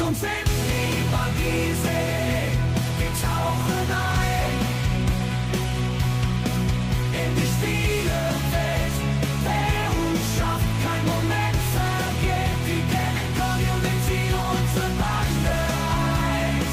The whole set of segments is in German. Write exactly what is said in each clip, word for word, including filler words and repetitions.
uns in die Magiesee. Wir tauchen ein in die Spielewelt. Wer uns schafft, kein Moment vergeht. Die Gaming Community, unsere Bande eint.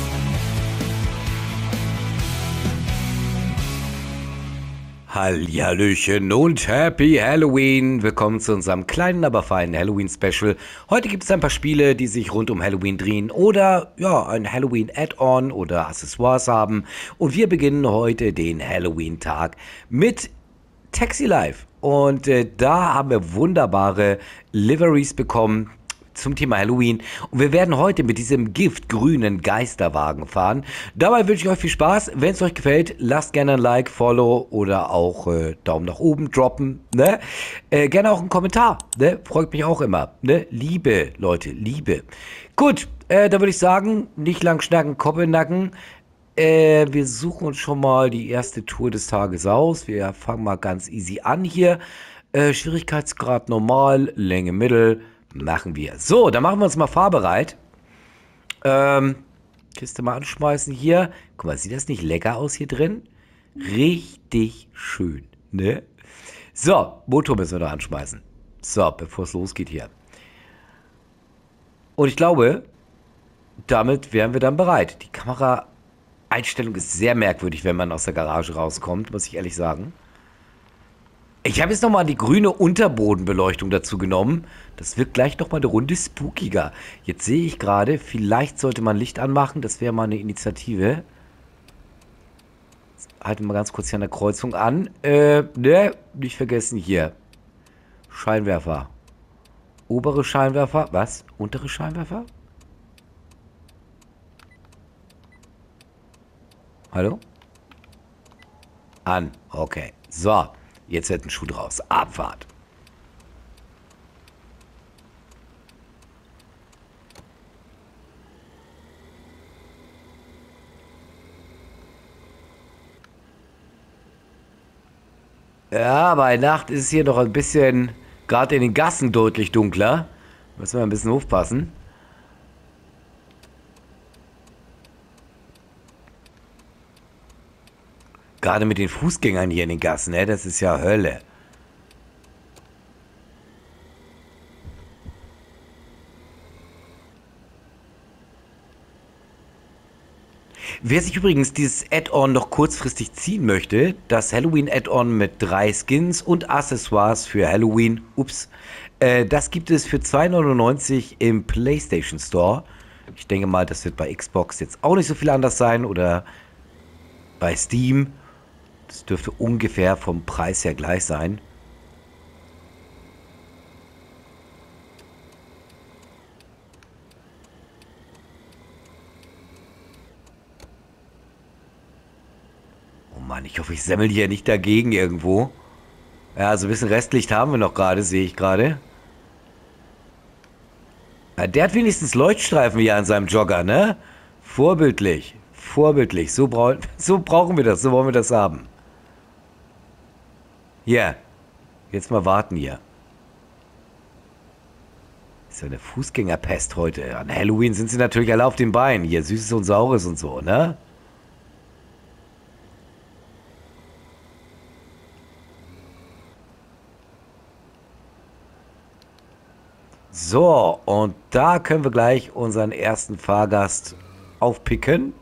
Hallihallöchen und Happy Halloween! Willkommen zu unserem kleinen, aber feinen Halloween-Special. Heute gibt es ein paar Spiele, die sich rund um Halloween drehen oder ja, ein Halloween-Add-on oder Accessoires haben. Und wir beginnen heute den Halloween-Tag mit Taxi Life. Und äh, da haben wir wunderbare Liveries bekommen zum Thema Halloween. Und wir werden heute mit diesem giftgrünen Geisterwagen fahren. Dabei wünsche ich euch viel Spaß. Wenn es euch gefällt, lasst gerne ein Like, Follow oder auch äh, Daumen nach oben droppen. Ne? Äh, gerne auch einen Kommentar. Ne? Freut mich auch immer. Ne? Liebe, Leute, Liebe. Gut, äh, da würde ich sagen, nicht lang schnacken, Kopf in den Nacken. Äh, wir suchen uns schon mal die erste Tour des Tages aus. Wir fangen mal ganz easy an hier. Äh, Schwierigkeitsgrad normal, Länge mittel. Machen wir. So, dann machen wir uns mal fahrbereit. Ähm, Kiste mal anschmeißen hier. Guck mal, sieht das nicht lecker aus hier drin? Richtig schön, ne? So, Motor müssen wir noch anschmeißen. So, bevor es losgeht hier. Und ich glaube, damit wären wir dann bereit. Die Kameraeinstellung ist sehr merkwürdig, wenn man aus der Garage rauskommt, muss ich ehrlich sagen. Ich habe jetzt nochmal die grüne Unterbodenbeleuchtung dazu genommen. Das wirkt gleich nochmal eine Runde spookiger. Jetzt sehe ich gerade, vielleicht sollte man Licht anmachen. Das wäre mal eine Initiative. Jetzt halten wir mal ganz kurz hier an der Kreuzung an. Äh, ne, nicht vergessen hier. Scheinwerfer. Obere Scheinwerfer. Was? Untere Scheinwerfer? Hallo? An. Okay. So. Jetzt wird ein Schuh draus. Abfahrt. Ja, bei Nacht ist es hier noch ein bisschen, gerade in den Gassen deutlich dunkler. Müssen wir ein bisschen aufpassen. Gerade mit den Fußgängern hier in den Gassen, ne? Das ist ja Hölle. Wer sich übrigens dieses Add-on noch kurzfristig ziehen möchte, das Halloween-Add-on mit drei Skins und Accessoires für Halloween, ups, äh, das gibt es für zwei neunundneunzig im PlayStation Store. Ich denke mal, das wird bei Xbox jetzt auch nicht so viel anders sein oder bei Steam. Das dürfte ungefähr vom Preis her gleich sein. Oh Mann, ich hoffe, ich semmel hier nicht dagegen irgendwo. Ja, also ein bisschen Restlicht haben wir noch gerade, sehe ich gerade. Ja, der hat wenigstens Leuchtstreifen hier an seinem Jogger, ne? Vorbildlich. Vorbildlich. So, brau so brauchen wir das. So wollen wir das haben. Hier. Jetzt mal warten hier. Ist ja eine Fußgängerpest heute. An Halloween sind sie natürlich alle auf den Beinen. Hier Süßes und Saures und so, ne? So, und da können wir gleich unseren ersten Fahrgast aufpicken.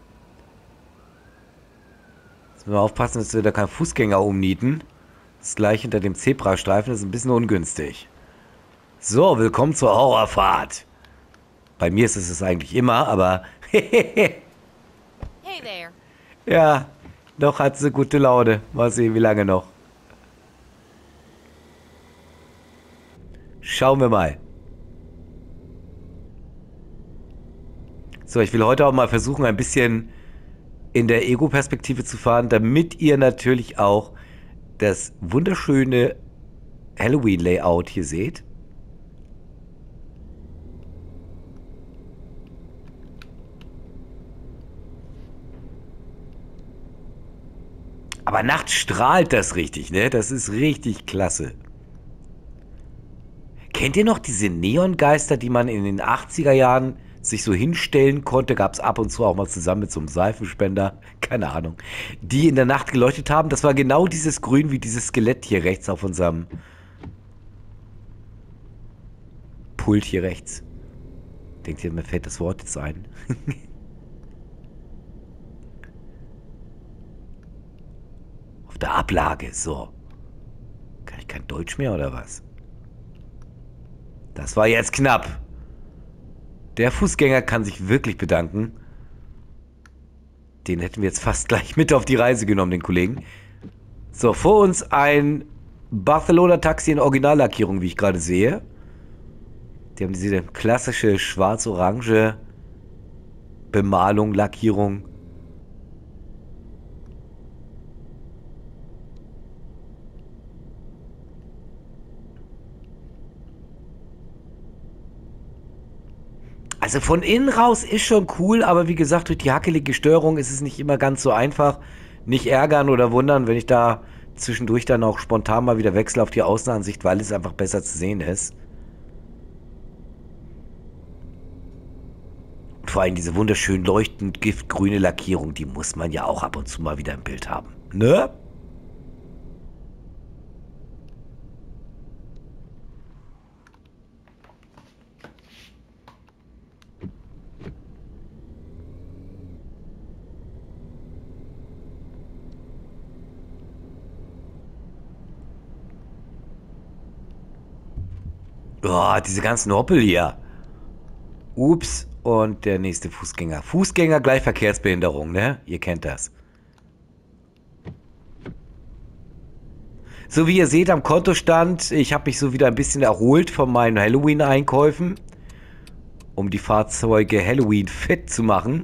Jetzt müssen wir aufpassen, dass wir da keinen Fußgänger umnieten. Das ist gleich hinter dem Zebrastreifen, das ist ein bisschen ungünstig. So, willkommen zur Horrorfahrt. Bei mir ist es es eigentlich immer, aber Hey there. ja, noch hat sie gute Laune. Mal sehen, wie lange noch. Schauen wir mal. So, ich will heute auch mal versuchen, ein bisschen in der Ego-Perspektive zu fahren, damit ihr natürlich auch das wunderschöne Halloween-Layout hier seht. Aber nachts strahlt das richtig, ne? Das ist richtig klasse. Kennt ihr noch diese Neongeister, die man in den achtziger Jahren sich so hinstellen konnte. Gab es ab und zu auch mal zusammen mit so einem Seifenspender, keine Ahnung, die in der Nacht geleuchtet haben. Das war genau dieses Grün wie dieses Skelett hier rechts auf unserem Pult hier rechts. Denkt ihr, mir fällt das Wort jetzt ein? Auf der Ablage, so. Kann ich kein Deutsch mehr oder was? Das war jetzt knapp. Der Fußgänger kann sich wirklich bedanken. Den hätten wir jetzt fast gleich mit auf die Reise genommen, den Kollegen. So, vor uns ein Barcelona-Taxi in Originallackierung, wie ich gerade sehe. Die haben diese klassische schwarz-orange Bemalung, Lackierung. Also von innen raus ist schon cool, aber wie gesagt, durch die hackelige Steuerung ist es nicht immer ganz so einfach. Nicht ärgern oder wundern, wenn ich da zwischendurch dann auch spontan mal wieder wechsle auf die Außenansicht, weil es einfach besser zu sehen ist. Und vor allem diese wunderschön leuchtend giftgrüne Lackierung, die muss man ja auch ab und zu mal wieder im Bild haben. Ne? Oh, diese ganzen Hoppel hier. Ups. Und der nächste Fußgänger. Fußgänger gleich Verkehrsbehinderung, ne? Ihr kennt das. So wie ihr seht am Kontostand, ich habe mich so wieder ein bisschen erholt von meinen Halloween-Einkäufen, um die Fahrzeuge Halloween fit zu machen.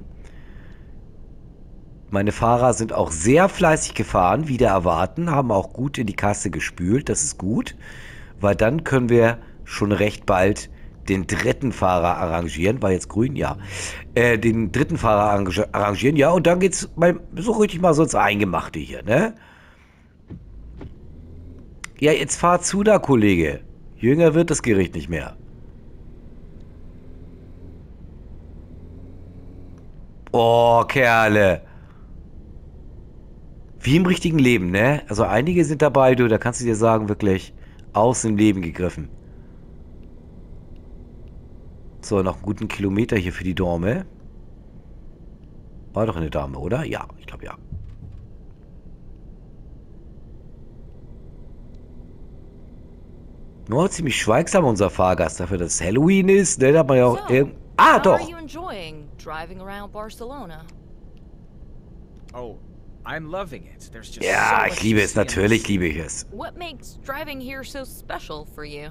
Meine Fahrer sind auch sehr fleißig gefahren, wieder erwarten, haben auch gut in die Kasse gespült, das ist gut, weil dann können wir schon recht bald den dritten Fahrer arrangieren, war jetzt grün, ja, äh, den dritten Fahrer arrangieren, ja, und dann geht's mal so richtig mal so ins Eingemachte hier, ne? Ja, jetzt fahr zu da, Kollege. Jünger wird das Gericht nicht mehr. Oh, Kerle. Wie im richtigen Leben, ne? Also einige sind dabei, du, da kannst du dir sagen, wirklich aus dem Leben gegriffen. So, noch einen guten Kilometer hier für die Dame. War doch eine Dame, oder? Ja, ich glaube ja. Nur ziemlich schweigsam unser Fahrgast, dafür, dass es Halloween ist. Ne, da hat man ja auch irgend... Ah, how doch! are you enjoying driving around Barcelona? Oh, I'm loving it. There's just Ja, so ich much liebe to es, see in this natürlich city. liebe ich es. What makes driving here so special for you?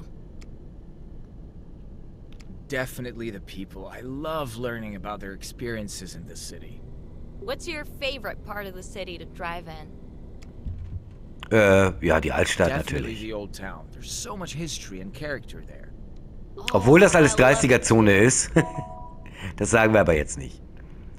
Definitely the people. I love learning about their experiences in this city. What's your favorite part of the city to drive in? Äh, ja, die Altstadt Definitely natürlich. the old town. There's so much history and character there. Obwohl das alles Oh, I love it. dreißiger-Zone ist. Das sagen wir aber jetzt nicht.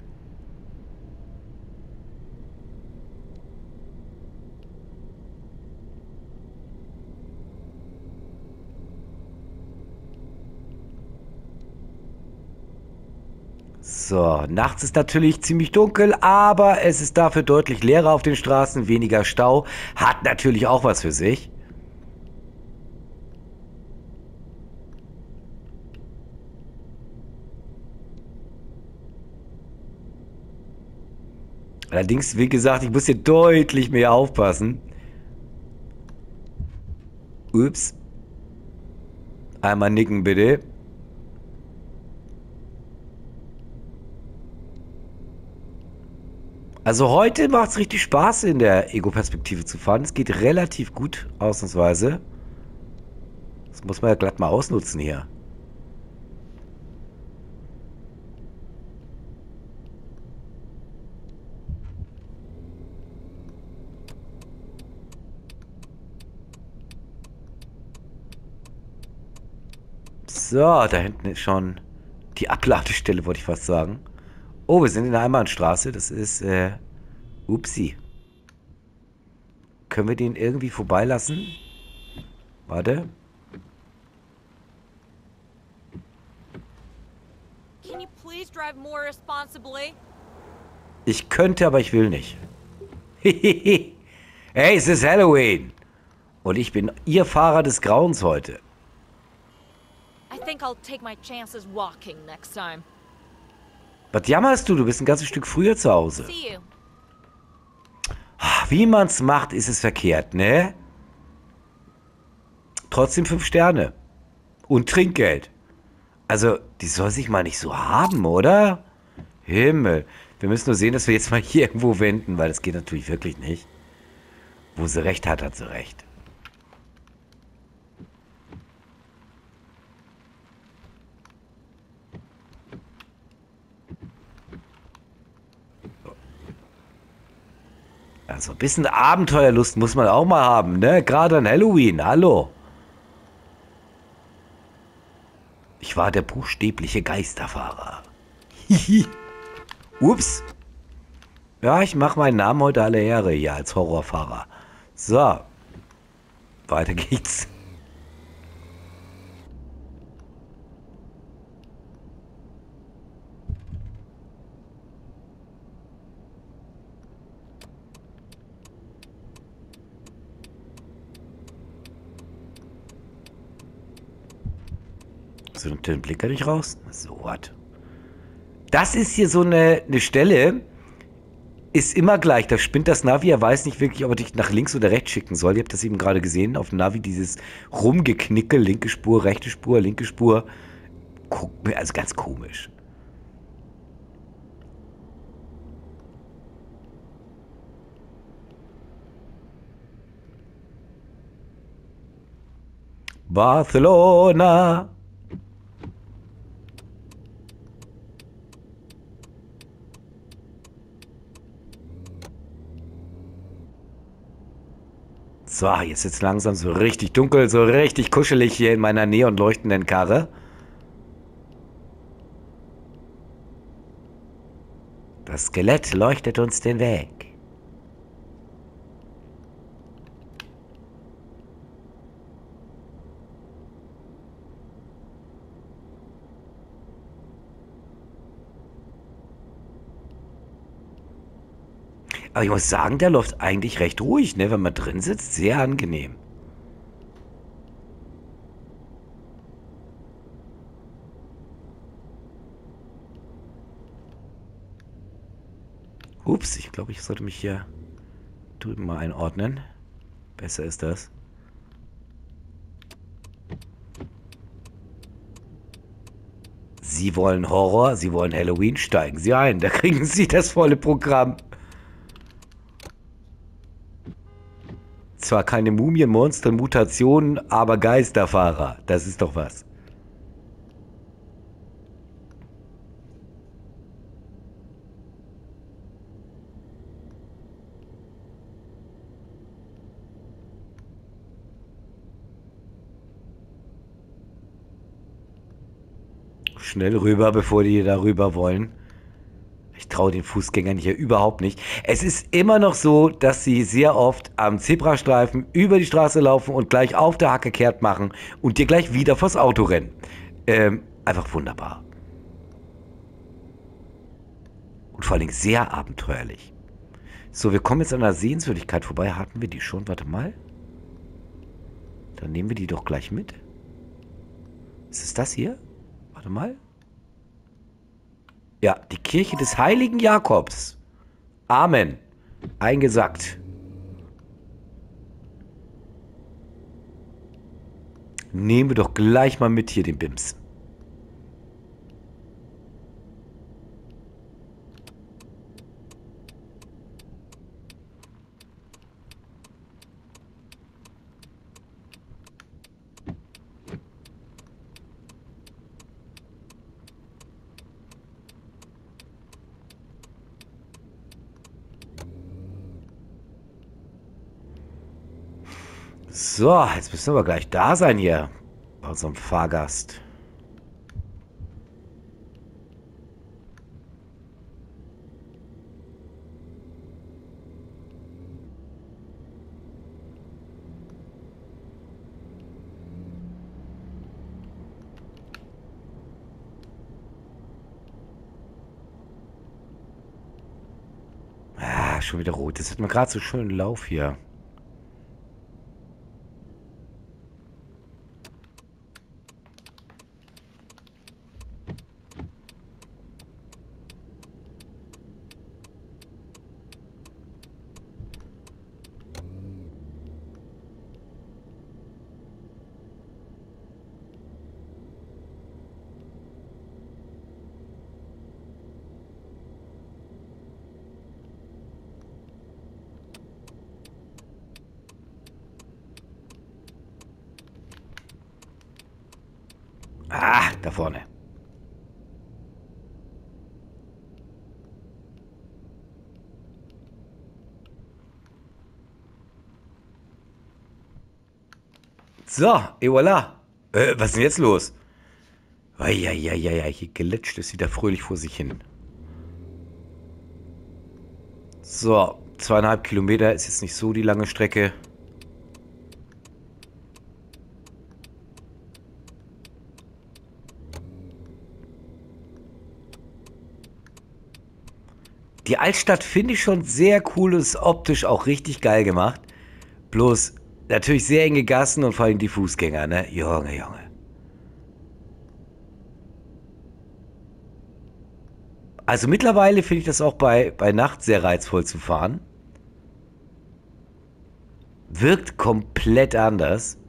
So, nachts ist natürlich ziemlich dunkel, aber es ist dafür deutlich leerer auf den Straßen, weniger Stau. Hat natürlich auch was für sich. Allerdings, wie gesagt, ich muss hier deutlich mehr aufpassen. Ups. Einmal nicken, bitte. Also heute macht es richtig Spaß, in der Ego-Perspektive zu fahren. Es geht relativ gut, ausnahmsweise. Das muss man ja glatt mal ausnutzen hier. So, da hinten ist schon die Abladestelle, wollte ich fast sagen. Oh, wir sind in der Einbahnstraße. Das ist, äh, upsi. Können wir den irgendwie vorbeilassen? Warte. Can you please drive more responsibly? Ich könnte, aber ich will nicht. Hey, es ist Halloween. Und ich bin Ihr Fahrer des Grauens heute. I think I'll take my chances walking next time. Was jammerst du? Du bist ein ganzes Stück früher zu Hause. See you. Wie man's macht, ist es verkehrt, ne? Trotzdem fünf Sterne. Und Trinkgeld. Also, die soll sich mal nicht so haben, oder? Himmel. Wir müssen nur sehen, dass wir jetzt mal hier irgendwo wenden, weil das geht natürlich wirklich nicht. Wo sie recht hat, hat sie recht. Also ein bisschen Abenteuerlust muss man auch mal haben, ne? Gerade an Halloween, hallo. Ich war der buchstäbliche Geisterfahrer. Hihi. Ups. Ja, ich mache meinen Namen heute alle Ehre hier als Horrorfahrer. So. Weiter geht's. So, den Blicker nicht raus. So was. Das ist hier so eine, eine Stelle, ist immer gleich. Da spinnt das Navi, er weiß nicht wirklich, ob er dich nach links oder rechts schicken soll. Ihr habt das eben gerade gesehen auf dem Navi, dieses Rumgeknicke, linke Spur, rechte Spur, linke Spur. Also ganz komisch. Barcelona. So, jetzt ist es langsam so richtig dunkel, so richtig kuschelig hier in meiner neon leuchtenden Karre. Das Skelett leuchtet uns den Weg. Aber ich muss sagen, der läuft eigentlich recht ruhig, ne? Wenn man drin sitzt, sehr angenehm. Ups, ich glaube, ich sollte mich hier drüben mal einordnen. Besser ist das. Sie wollen Horror, Sie wollen Halloween, steigen Sie ein. Da kriegen Sie das volle Programm. Zwar keine Mumien, Monster, Mutationen, aber Geisterfahrer. Das ist doch was. Schnell rüber, bevor die da rüber wollen. Ich traue den Fußgängern hier überhaupt nicht. Es ist immer noch so, dass sie sehr oft am Zebrastreifen über die Straße laufen und gleich auf der Hacke kehrt machen und dir gleich wieder vors Auto rennen. Ähm, einfach wunderbar. Und vor allem sehr abenteuerlich. So, wir kommen jetzt an einer Sehenswürdigkeit vorbei. Hatten wir die schon? Warte mal. Dann nehmen wir die doch gleich mit. Ist es das hier? Warte mal. Ja, die Kirche des heiligen Jakobs. Amen. Eingesackt. Nehmen wir doch gleich mal mit hier den Bims. So, jetzt müssen wir gleich da sein hier. Bei unserem Fahrgast. schon wieder rot. Das hat mir gerade so schön Lauf hier. Ah, da vorne. So, et voilà. Äh, was ist denn jetzt los? Eieieiei, hier glitscht es wieder fröhlich vor sich hin. So, zweieinhalb Kilometer ist jetzt nicht so die lange Strecke. Die Altstadt finde ich schon sehr cool und ist optisch auch richtig geil gemacht. Bloß natürlich sehr enge Gassen und vor allem die Fußgänger, ne? Junge, Junge. Also mittlerweile finde ich das auch bei, bei Nacht sehr reizvoll zu fahren. Wirkt komplett anders.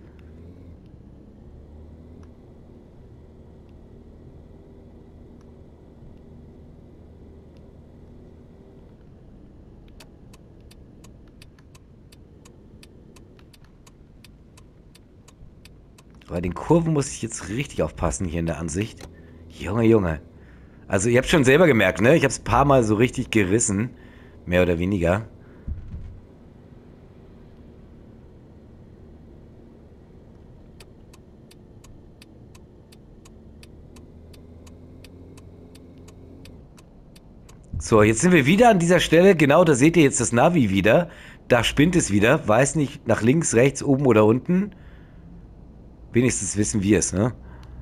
Bei den Kurven muss ich jetzt richtig aufpassen hier in der Ansicht. Junge, Junge. Also ihr habt schon selber gemerkt, ne? Ich habe es ein paar Mal so richtig gerissen. Mehr oder weniger. So, jetzt sind wir wieder an dieser Stelle. Genau, da seht ihr jetzt das Navi wieder. Da spinnt es wieder. Weiß nicht, nach links, rechts, oben oder unten. Wenigstens wissen wir es, ne?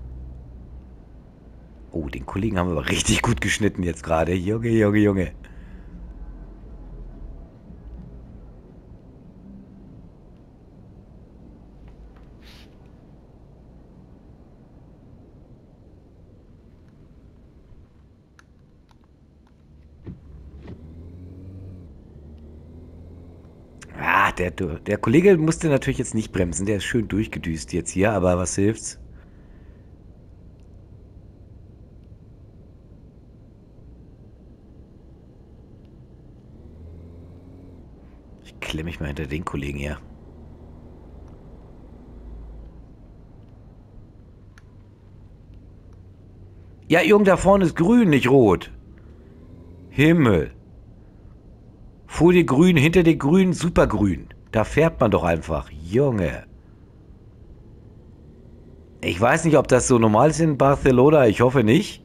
Oh, den Kollegen haben wir aber richtig gut geschnitten jetzt gerade. Junge, Junge, Junge. Ah, der, der Kollege musste natürlich jetzt nicht bremsen. Der ist schön durchgedüst jetzt hier, aber was hilft's? Ich klemme mich mal hinter den Kollegen hier. Ja, Junge, da vorne ist grün, nicht rot. Himmel. Vor dir grün, hinter dir grün, supergrün. Da fährt man doch einfach. Junge. Ich weiß nicht, ob das so normal ist in Barcelona. Ich hoffe nicht.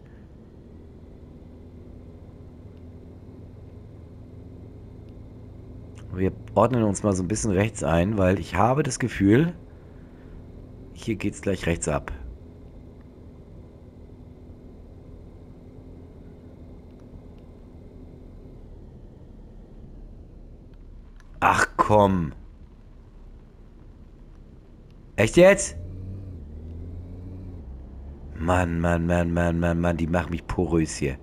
Wir ordnen uns mal so ein bisschen rechts ein, weil ich habe das Gefühl, hier geht's gleich rechts ab. Ach komm. Echt jetzt? Mann, Mann, Mann, Mann, Mann, Mann, die machen mich porös hier.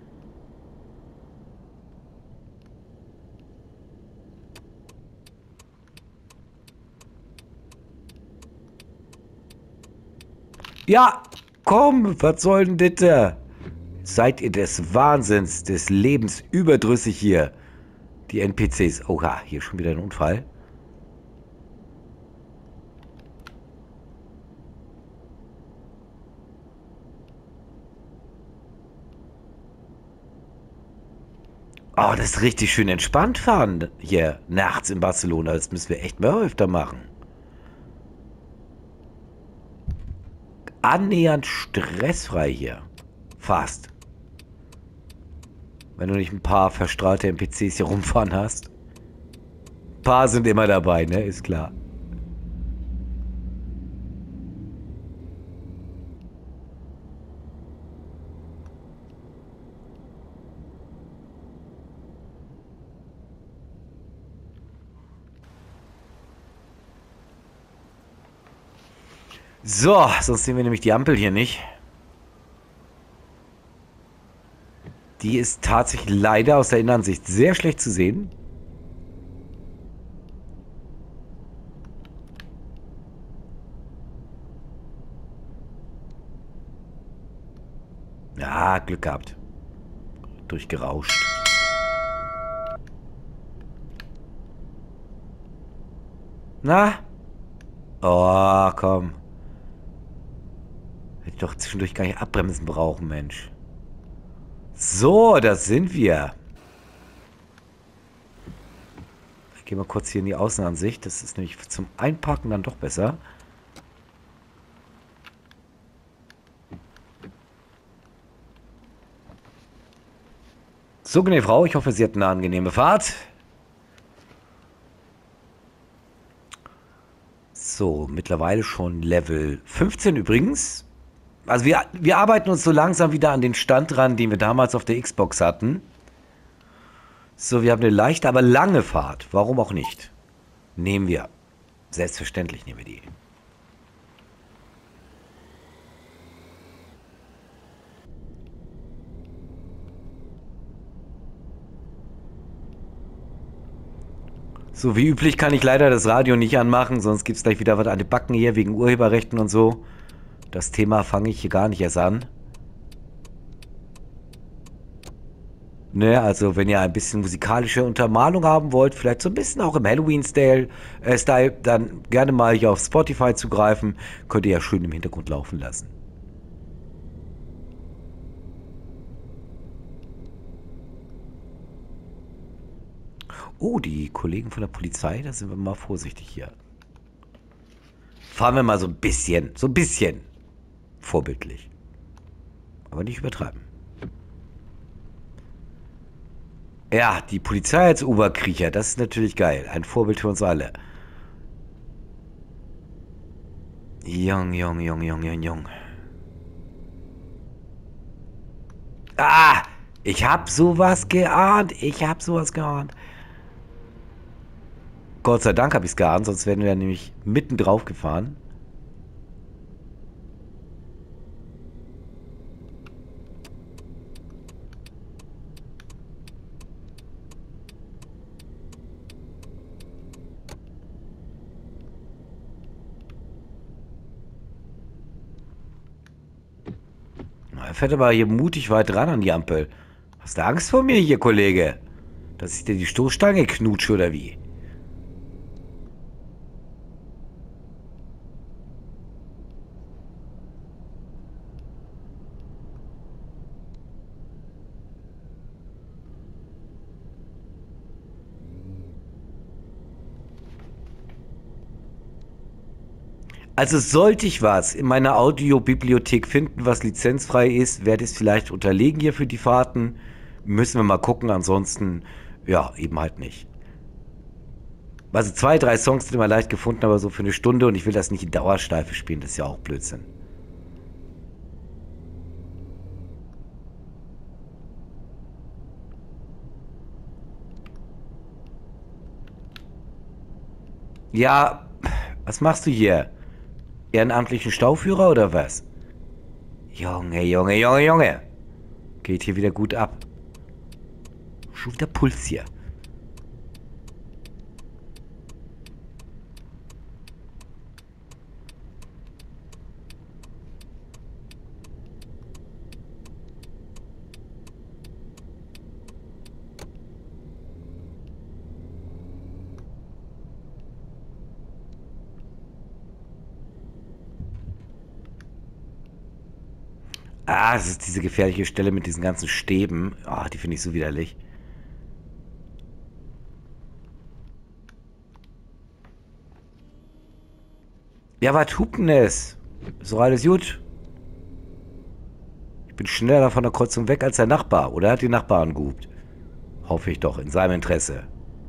Ja, komm, was soll denn das da? Seid ihr des Wahnsinns, des Lebens überdrüssig hier? Die N P Cs. Oha, hier schon wieder ein Unfall. Oh, das ist richtig schön entspannt fahren hier nachts in Barcelona. Das müssen wir echt mal öfter machen. Annähernd stressfrei hier. Fast. Wenn du nicht ein paar verstrahlte N P Cs hier rumfahren hast. Ein paar sind immer dabei, ne? Ist klar. So, sonst sehen wir nämlich die Ampel hier nicht. Die ist tatsächlich leider aus der Innenansicht sehr schlecht zu sehen. Ja, Glück gehabt. Durchgerauscht. Na? Oh, komm. Hätte ich doch zwischendurch gar nicht abbremsen brauchen, Mensch. So, da sind wir. Ich gehe mal kurz hier in die Außenansicht. Das ist nämlich zum Einparken dann doch besser. So, gnädige Frau, ich hoffe, Sie hatten eine angenehme Fahrt. So, mittlerweile schon Level fünfzehn übrigens. Also wir, wir arbeiten uns so langsam wieder an den Stand ran, den wir damals auf der Xbox hatten. So, wir haben eine leichte, aber lange Fahrt. Warum auch nicht? Nehmen wir. Selbstverständlich nehmen wir die. So, wie üblich kann ich leider das Radio nicht anmachen, sonst gibt es gleich wieder was an den Backen hier wegen Urheberrechten und so. Das Thema fange ich hier gar nicht erst an. Ne, also wenn ihr ein bisschen musikalische Untermalung haben wollt, vielleicht so ein bisschen auch im Halloween-Style, äh, Style, dann gerne mal hier auf Spotify zugreifen. Könnt ihr ja schön im Hintergrund laufen lassen. Oh, die Kollegen von der Polizei, da sind wir mal vorsichtig hier. Fahren wir mal so ein bisschen, so ein bisschen vorbildlich. Aber nicht übertreiben. Ja, die Polizei als Oberkriecher, das ist natürlich geil. Ein Vorbild für uns alle. Jung, jung, jung, jung, jung, jung. Ah, ich hab sowas geahnt. Ich hab sowas geahnt. Gott sei Dank habe ich es geahnt, sonst wären wir ja nämlich mitten drauf gefahren. Er fährt aber hier mutig weit ran an die Ampel. Hast du Angst vor mir hier, Kollege? Dass ich dir die Stoßstange knutsche oder wie? Also sollte ich was in meiner Audiobibliothek finden, was lizenzfrei ist, werde ich es vielleicht unterlegen hier für die Fahrten. Müssen wir mal gucken, ansonsten, ja, eben halt nicht. Also zwei, drei Songs sind immer leicht gefunden, aber so für eine Stunde und ich will das nicht in Dauerschleife spielen, das ist ja auch Blödsinn. Ja, was machst du hier? Ehrenamtlichen Stauführer oder was? Junge, Junge, Junge, Junge. Geht hier wieder gut ab. Schon wieder Puls hier. Ah, das ist diese gefährliche Stelle mit diesen ganzen Stäben. Ah, die finde ich so widerlich. Ja, was tut denn es? Ist doch alles gut. Ich bin schneller von der Kreuzung weg als der Nachbar. Oder hat die Nachbarn gehupt? Hoffe ich doch, in seinem Interesse.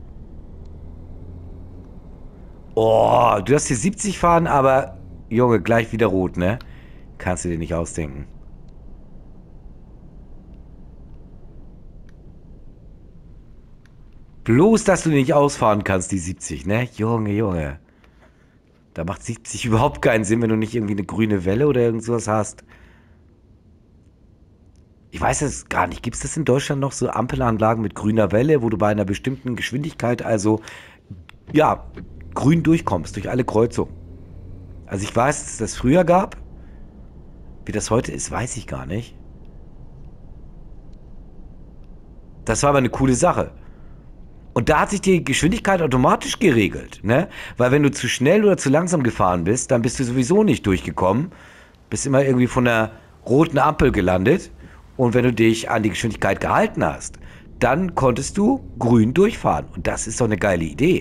Oh, du hast hier siebzig fahren, aber... Junge, gleich wieder rot, ne? Kannst du dir nicht ausdenken. Bloß, dass du nicht ausfahren kannst, die siebzig, ne? Junge, Junge. Da macht siebzig überhaupt keinen Sinn, wenn du nicht irgendwie eine grüne Welle oder irgend sowas hast. Ich weiß es gar nicht. Gibt es das in Deutschland noch, so Ampelanlagen mit grüner Welle, wo du bei einer bestimmten Geschwindigkeit also, ja, grün durchkommst, durch alle Kreuzungen? Also ich weiß, dass es das früher gab. Wie das heute ist, weiß ich gar nicht. Das war aber eine coole Sache. Und da hat sich die Geschwindigkeit automatisch geregelt, ne? Weil wenn du zu schnell oder zu langsam gefahren bist, dann bist du sowieso nicht durchgekommen. Bist immer irgendwie von der roten Ampel gelandet. Und wenn du dich an die Geschwindigkeit gehalten hast, dann konntest du grün durchfahren. Und das ist doch eine geile Idee.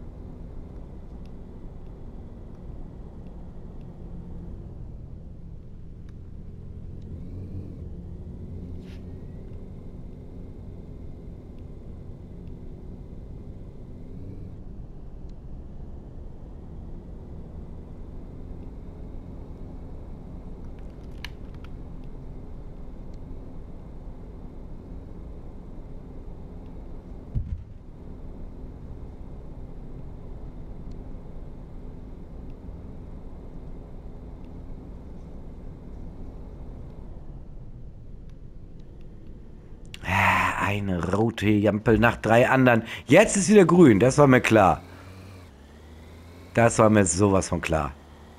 Eine rote Ampel nach drei anderen. Jetzt ist wieder grün, das war mir klar. Das war mir sowas von klar.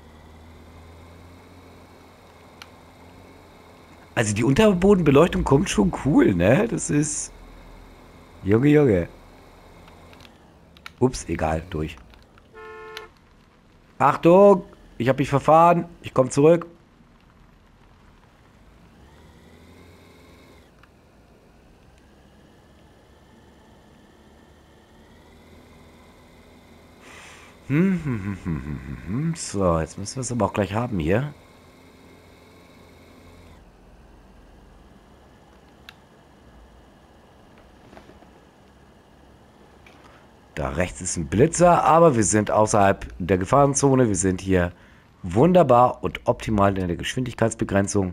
Also die Unterbodenbeleuchtung kommt schon cool, ne? Das ist... Junge, Junge. Ups, egal, durch. Achtung! Ich habe mich verfahren. Ich komme zurück. Hm, hm, hm, hm, hm, hm. So, jetzt müssen wir es aber auch gleich haben hier. Da rechts ist ein Blitzer, aber wir sind außerhalb der Gefahrenzone. Wir sind hier wunderbar und optimal in der Geschwindigkeitsbegrenzung.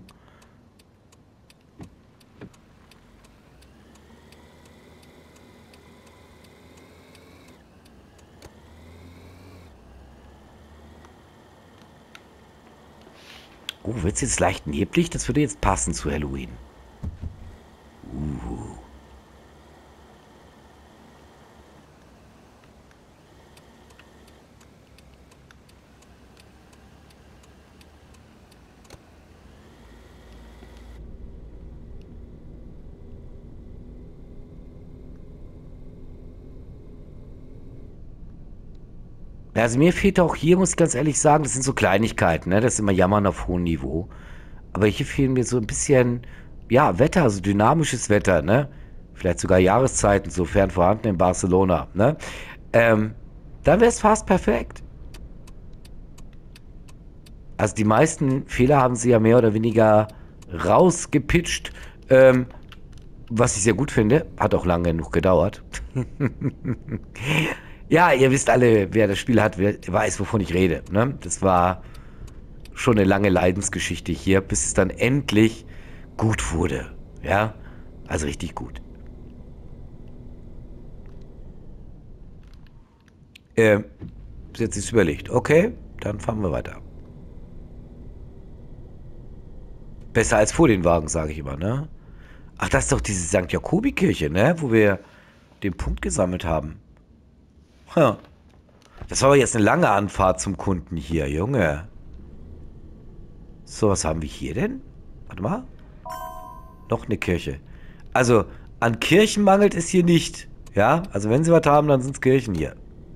Oh, wird es jetzt leicht neblig? Das würde jetzt passen zu Halloween. Uh. Also mir fehlt auch hier, muss ich ganz ehrlich sagen, das sind so Kleinigkeiten, ne? Das ist immer Jammern auf hohem Niveau. Aber hier fehlen mir so ein bisschen, ja, Wetter, so dynamisches Wetter, ne? Vielleicht sogar Jahreszeiten, sofern vorhanden in Barcelona, ne? Ähm, dann wäre es fast perfekt. Also die meisten Fehler haben sie ja mehr oder weniger rausgepitcht, ähm, was ich sehr gut finde. Hat auch lange genug gedauert. Ja, ihr wisst alle, wer das Spiel hat, wer weiß, wovon ich rede. Ne? Das war schon eine lange Leidensgeschichte hier, bis es dann endlich gut wurde. Ja, also richtig gut. Äh, jetzt ist überlegt. Okay, dann fahren wir weiter. Besser als vor den Wagen, sage ich immer, ne? Ach, das ist doch diese Sankt Jakobi-Kirche, ne? Wo wir den Punkt gesammelt haben. Huh. Das war aber jetzt eine lange Anfahrt zum Kunden hier, Junge. So, was haben wir hier denn? Warte mal. Noch eine Kirche. Also, an Kirchen mangelt es hier nicht. Ja, also wenn sie was haben, dann sind es Kirchen hier.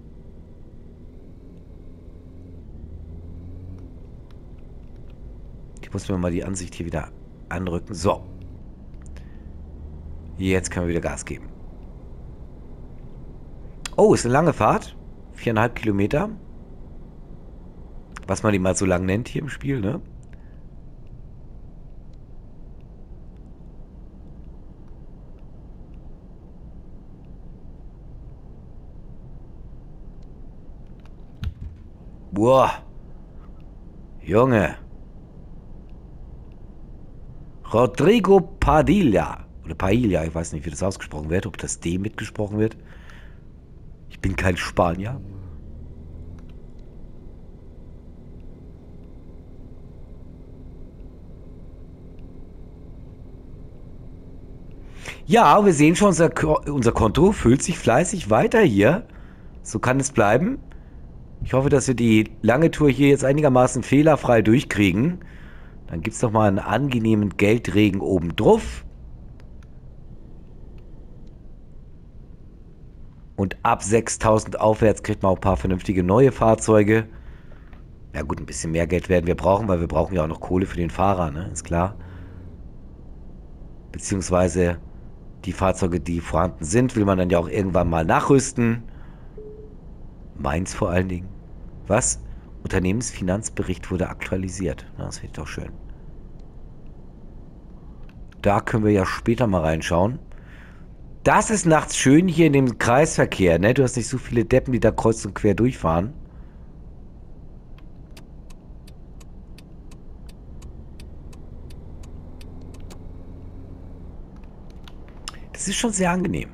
Ich muss mir mal die Ansicht hier wieder anrücken. So. Jetzt können wir wieder Gas geben. Oh, ist eine lange Fahrt. Viereinhalb Kilometer. Was man die mal so lang nennt hier im Spiel, ne? Boah. Junge. Rodrigo Padilla. Oder Paella, ich weiß nicht, wie das ausgesprochen wird. Ob das D mitgesprochen wird. Ich bin kein Spanier. Ja, wir sehen schon, unser, Ko unser Konto füllt sich fleißig weiter hier. So kann es bleiben. Ich hoffe, dass wir die lange Tour hier jetzt einigermaßen fehlerfrei durchkriegen. Dann gibt es noch mal einen angenehmen Geldregen obendrauf. Und ab sechstausend aufwärts kriegt man auch ein paar vernünftige neue Fahrzeuge. Ja gut, ein bisschen mehr Geld werden wir brauchen, weil wir brauchen ja auch noch Kohle für den Fahrer, ne? Ist klar. Beziehungsweise die Fahrzeuge, die vorhanden sind, will man dann ja auch irgendwann mal nachrüsten. Meins vor allen Dingen. Was? Unternehmensfinanzbericht wurde aktualisiert. Na, das finde ich doch schön. Da können wir ja später mal reinschauen. Das ist nachts schön hier in dem Kreisverkehr, ne? Du hast nicht so viele Deppen, die da kreuz und quer durchfahren. Das ist schon sehr angenehm.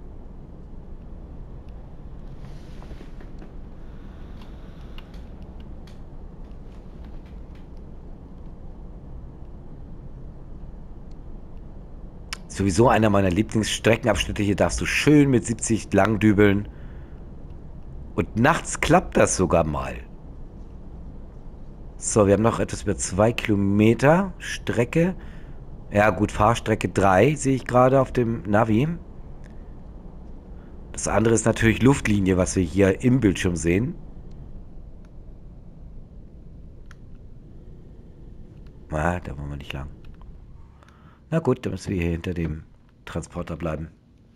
Sowieso einer meiner Lieblingsstreckenabschnitte. Hier darfst du schön mit siebzig langdübeln. Und nachts klappt das sogar mal. So, wir haben noch etwas über zwei Kilometer Strecke. Ja gut, Fahrstrecke drei sehe ich gerade auf dem Navi. Das andere ist natürlich Luftlinie, was wir hier im Bildschirm sehen. Ah, da wollen wir nicht lang. Na gut, dann müssen wir hier hinter dem Transporter bleiben.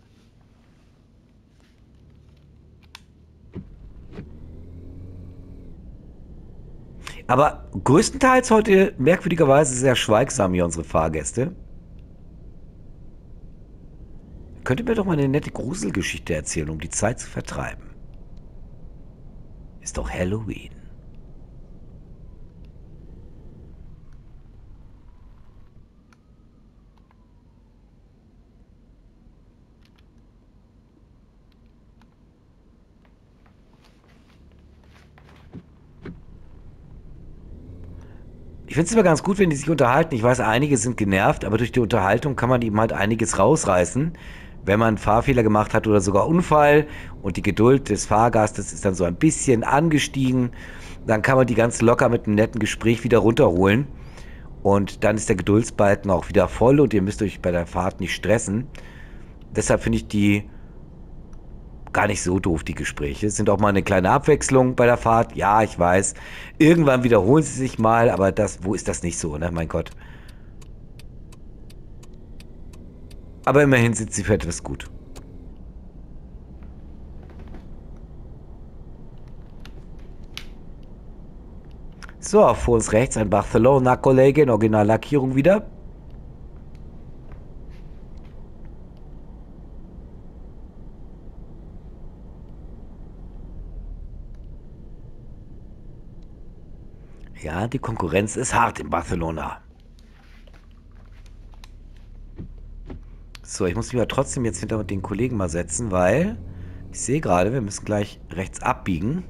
Aber größtenteils heute merkwürdigerweise sehr schweigsam hier unsere Fahrgäste. Könnt ihr mir doch mal eine nette Gruselgeschichte erzählen, um die Zeit zu vertreiben? Ist doch Halloween. Ich finde es immer ganz gut, wenn die sich unterhalten. Ich weiß, einige sind genervt, aber durch die Unterhaltung kann man ihm halt einiges rausreißen. Wenn man einen Fahrfehler gemacht hat oder sogar Unfall und die Geduld des Fahrgastes ist dann so ein bisschen angestiegen, dann kann man die ganz locker mit einem netten Gespräch wieder runterholen. Und dann ist der Geduldsbalken auch wieder voll und ihr müsst euch bei der Fahrt nicht stressen. Deshalb finde ich die gar nicht so doof, die Gespräche. Sind auch mal eine kleine Abwechslung bei der Fahrt. Ja, ich weiß. Irgendwann wiederholen sie sich mal, aber das, wo ist das nicht so, ne? Mein Gott. Aber immerhin sind sie für etwas gut. So, vor uns rechts ein Barcelona-Kollege in Originallackierung wieder. Ja, die Konkurrenz ist hart in Barcelona. So, ich muss mich aber trotzdem jetzt hinter den Kollegen mal setzen, weil ich sehe gerade, wir müssen gleich rechts abbiegen.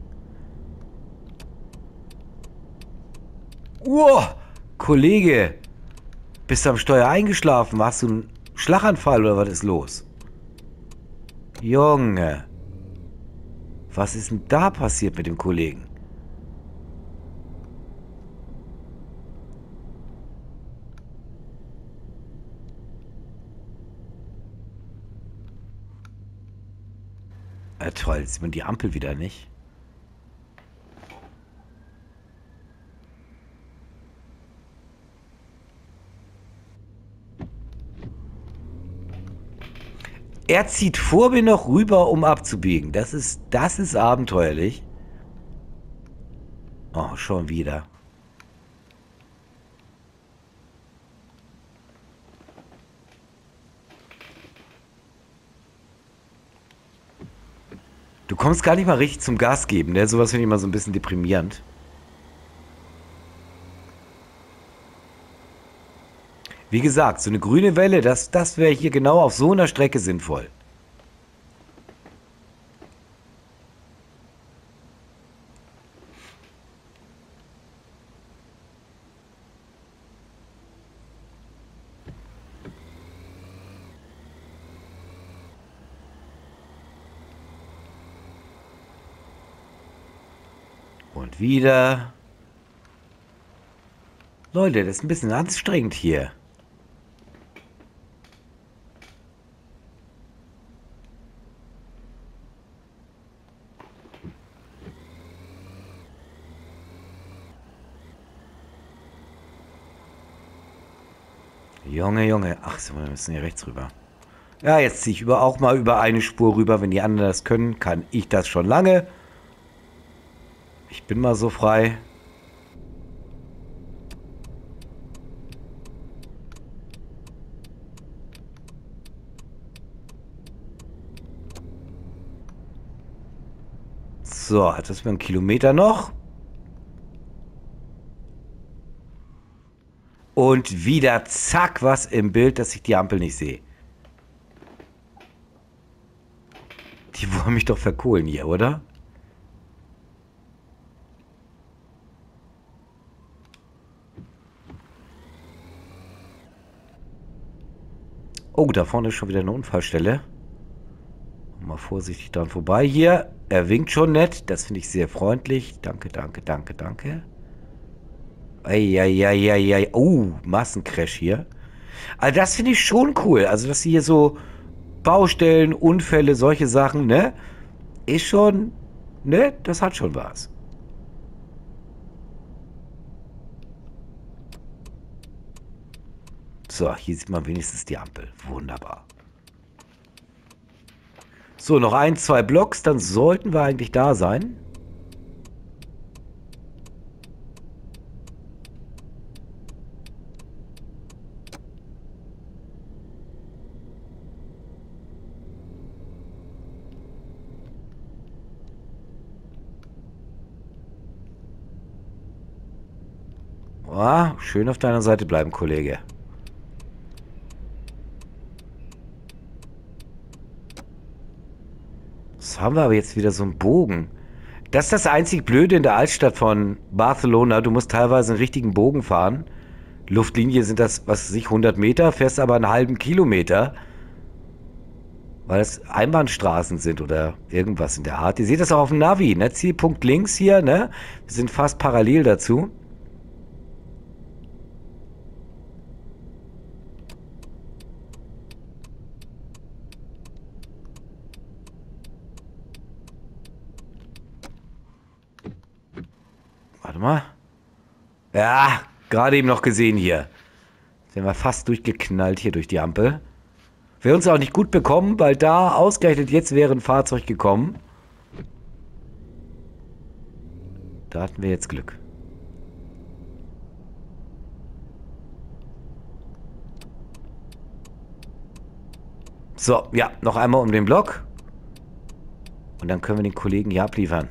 Wow, Kollege, bist du am Steuer eingeschlafen? Hast du einen Schlaganfall oder was ist los? Junge, was ist denn da passiert mit dem Kollegen? Ja, toll, jetzt sieht man die Ampel wieder nicht. Er zieht vor mir noch rüber, um abzubiegen. Das ist, das ist abenteuerlich. Oh, schon wieder. Du kommst gar nicht mal richtig zum Gas geben, ne? Sowas finde ich immer so ein bisschen deprimierend. Wie gesagt, so eine grüne Welle, das, das wäre hier genau auf so einer Strecke sinnvoll. Und wieder. Leute, das ist ein bisschen anstrengend hier. Junge, Junge. Ach so, wir müssen hier rechts rüber. Ja, jetzt ziehe ich über, auch mal über eine Spur rüber. Wenn die anderen das können, kann ich das schon lange. Ich bin mal so frei. So, das ist mir ein Kilometer noch. Und wieder zack, was im Bild, dass ich die Ampel nicht sehe. Die wollen mich doch verkohlen hier, oder? Oh, da vorne ist schon wieder eine Unfallstelle. Mal vorsichtig dran vorbei hier. Er winkt schon nett. Das finde ich sehr freundlich. Danke, danke, danke, danke. Eieieiei. Oh, Massencrash hier. Also das finde ich schon cool. Also, dass sie hier so Baustellen, Unfälle, solche Sachen, ne? Ist schon, ne? Das hat schon was. So, hier sieht man wenigstens die Ampel. Wunderbar. So, noch ein, zwei Blocks, dann sollten wir eigentlich da sein. Oh, schön auf deiner Seite bleiben, Kollege. Was haben wir aber jetzt wieder so einen Bogen? Das ist das einzig Blöde in der Altstadt von Barcelona. Du musst teilweise einen richtigen Bogen fahren. Luftlinie sind das, was weiß ich, hundert Meter, fährst aber einen halben Kilometer. Weil es Einbahnstraßen sind oder irgendwas in der Art. Ihr seht das auch auf dem Navi, ne? Zielpunkt links hier, ne? Wir sind fast parallel dazu. Warte mal. Ja, gerade eben noch gesehen hier. Sind wir fast durchgeknallt hier durch die Ampel. Wir uns auch nicht gut bekommen, weil da ausgerechnet jetzt wäre ein Fahrzeug gekommen. Da hatten wir jetzt Glück. So, ja, noch einmal um den Block. Und dann können wir den Kollegen hier abliefern.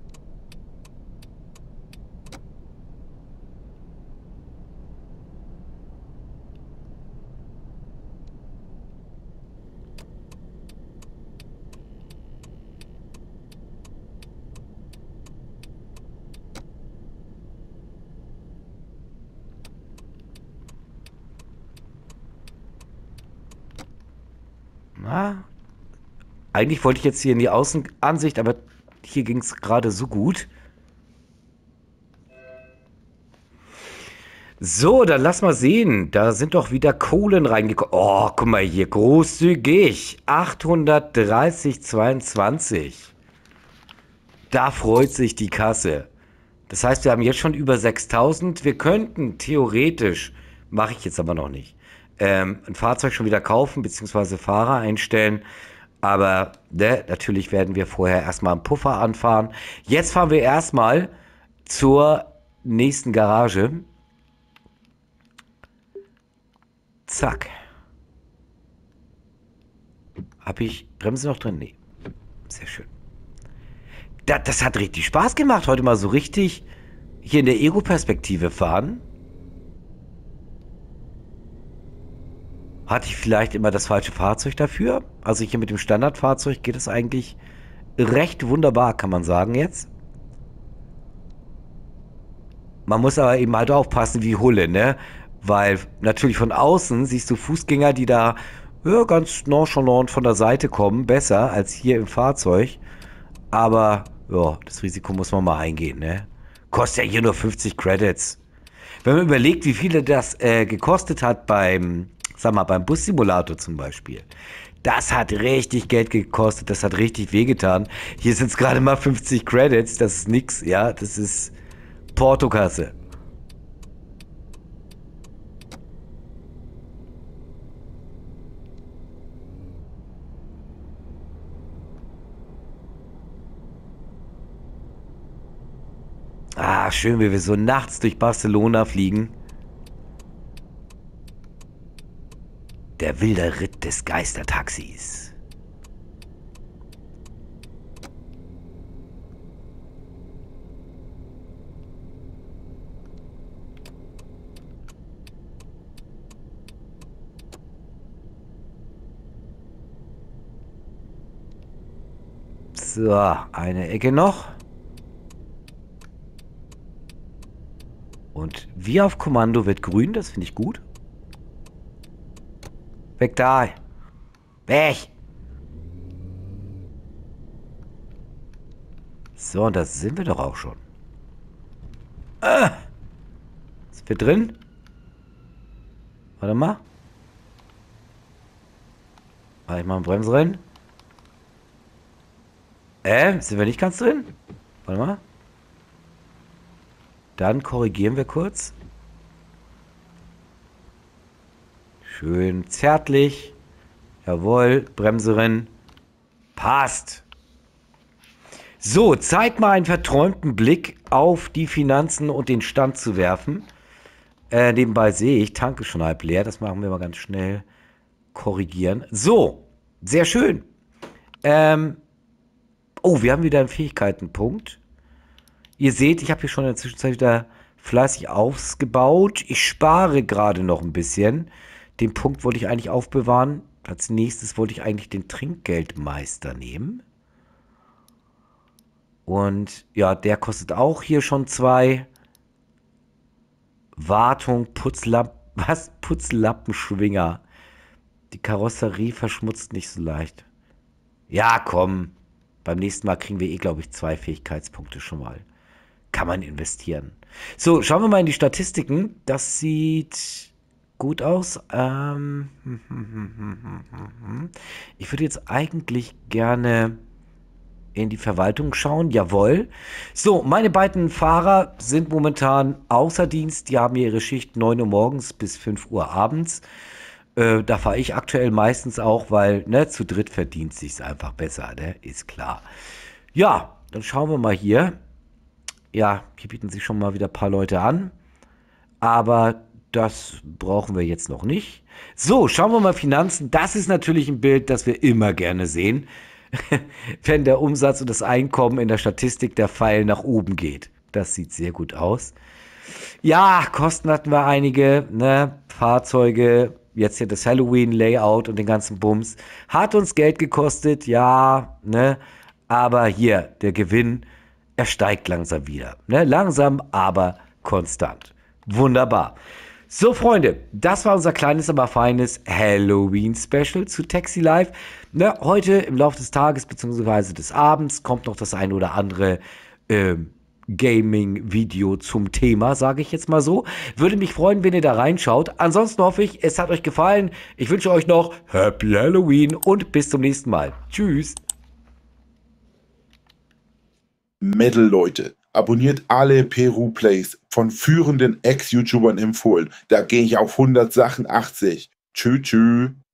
Na, eigentlich wollte ich jetzt hier in die Außenansicht, aber hier ging es gerade so gut. So, dann lass mal sehen. Da sind doch wieder Kohlen reingekommen. Oh, guck mal hier, großzügig. achthundertdreißig Komma zweiundzwanzig. Da freut sich die Kasse. Das heißt, wir haben jetzt schon über sechstausend. Wir könnten theoretisch, mache ich jetzt aber noch nicht, ähm, ein Fahrzeug schon wieder kaufen, beziehungsweise Fahrer einstellen. Aber ne, natürlich werden wir vorher erstmal einen Puffer anfahren. Jetzt fahren wir erstmal zur nächsten Garage. Zack. Habe ich Bremse noch drin? Nee. Sehr schön. Das, das hat richtig Spaß gemacht, heute mal so richtig hier in der Ego-Perspektive fahren. Hatte ich vielleicht immer das falsche Fahrzeug dafür? Also hier mit dem Standardfahrzeug geht es eigentlich recht wunderbar, kann man sagen jetzt. Man muss aber eben halt aufpassen wie Hulle, ne? Weil natürlich von außen siehst du Fußgänger, die da ja, ganz nonchalant von der Seite kommen, besser als hier im Fahrzeug. Aber ja, das Risiko muss man mal eingehen, ne? Kostet ja hier nur fünfzig Credits. Wenn man überlegt, wie viel das äh, gekostet hat beim, sag mal, beim Bussimulator zum Beispiel. Das hat richtig Geld gekostet, das hat richtig wehgetan. Hier sind es gerade mal fünfzig Credits, das ist nix, ja, das ist Portokasse. Ah, schön, wie wir so nachts durch Barcelona fliegen. Der wilde Ritt des Geistertaxis. So, eine Ecke noch. Und wie auf Kommando wird grün, das finde ich gut. Weg da. Weg. So, und da sind wir doch auch schon. Ah. Sind wir drin? Warte mal. Mach ich mal ein Bremsrennen. Äh, sind wir nicht ganz drin? Warte mal. Dann korrigieren wir kurz. Schön zärtlich. Jawohl, Bremserin. Passt. So, Zeit mal einen verträumten Blick auf die Finanzen und den Stand zu werfen. Äh, nebenbei sehe ich, Tank ist schon halb leer. Das machen wir mal ganz schnell korrigieren. So, sehr schön. Ähm, oh, wir haben wieder einen Fähigkeitenpunkt. Ihr seht, ich habe hier schon in der Zwischenzeit wieder fleißig ausgebaut. Ich spare gerade noch ein bisschen. Den Punkt wollte ich eigentlich aufbewahren. Als nächstes wollte ich eigentlich den Trinkgeldmeister nehmen. Und ja, der kostet auch hier schon zwei. Wartung, Putzlappen, was? Putzlappenschwinger. Die Karosserie verschmutzt nicht so leicht. Ja, komm. Beim nächsten Mal kriegen wir eh, glaube ich, zwei Fähigkeitspunkte schon mal. Kann man investieren. So, schauen wir mal in die Statistiken. Das sieht gut aus. Ähm, ich würde jetzt eigentlich gerne in die Verwaltung schauen. Jawohl. So, meine beiden Fahrer sind momentan außer Dienst. Die haben ihre Schicht neun Uhr morgens bis fünf Uhr abends. Äh, da fahre ich aktuell meistens auch, weil ne, zu dritt verdient sich's einfach besser. Ne? Ist klar. Ja, dann schauen wir mal hier. Ja, hier bieten sich schon mal wieder ein paar Leute an. Aber das brauchen wir jetzt noch nicht. So, schauen wir mal Finanzen. Das ist natürlich ein Bild, das wir immer gerne sehen. Wenn der Umsatz und das Einkommen in der Statistik der Pfeil nach oben geht. Das sieht sehr gut aus. Ja, Kosten hatten wir einige. Ne? Fahrzeuge, jetzt hier das Halloween-Layout und den ganzen Bums. Hat uns Geld gekostet, ja. Ne? Aber hier, der Gewinn, er steigt langsam wieder. Ne? Langsam, aber konstant. Wunderbar. So, Freunde, das war unser kleines, aber feines Halloween-Special zu Taxi Life. Ne, heute im Laufe des Tages bzw. des Abends kommt noch das ein oder andere ähm, Gaming-Video zum Thema, sage ich jetzt mal so. Würde mich freuen, wenn ihr da reinschaut. Ansonsten hoffe ich, es hat euch gefallen. Ich wünsche euch noch Happy Halloween und bis zum nächsten Mal. Tschüss. Metal-Leute, abonniert alle Peru Plays von führenden Ex-YouTubern empfohlen. Da gehe ich auf hundertsachundachtzig. Tschü, tschü.